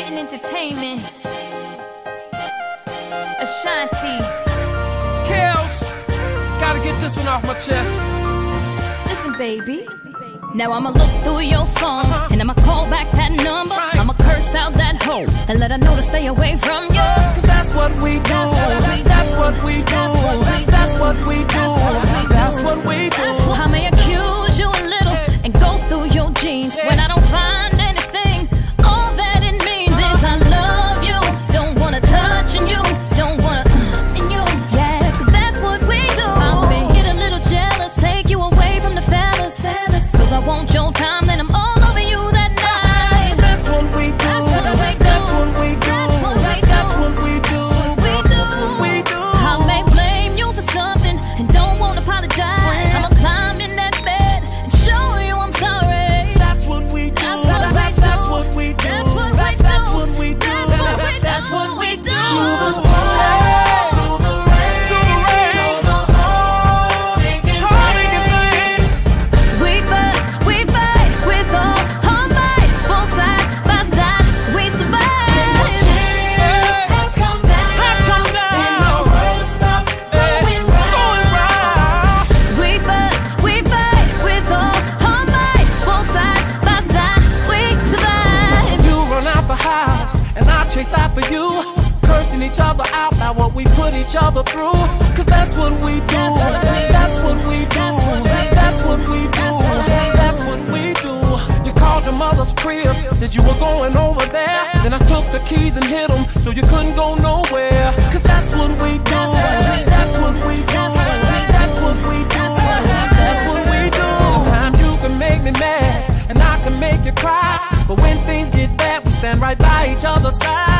Spitting entertainment. Ashanti. Kels, gotta get this one off my chest. Listen, baby. Now I'ma look through your phone, and I'ma call back that number. I'ma curse out that hoe and let her know to stay away from you. Cause that's what we do. That's what we do. That's what we do. That's what we do. I may accuse you a little and go through your jeans when I don't find anything. All that it means is I love you, don't wanna touch on you, don't wanna in you. Yeah, cause that's what we do. I've been get a little jealous, take you away from the fellas. Cause I want your time, then I'm all over you that night. That's what we do. That's what we do. That's what we do. That's what we do. I may blame you for something and don't wanna apologize. I'ma climb in that bed and show you I'm sorry. That's what we do. That's what we do. That's what we do. That's what we do. That's what we do. Chase after you, cursing each other out about what we put each other through. Cause that's what we do. That's what we do. That's what we do. That's what we do. You called your mother's crib, said you were going over there. Then I took the keys and hid them so you couldn't go nowhere. Cause that's what we do. That's what we do. That's what we do. That's what we do. Sometimes you can make me mad and I can make you cry, but when things get bad, we stand right by each other's side.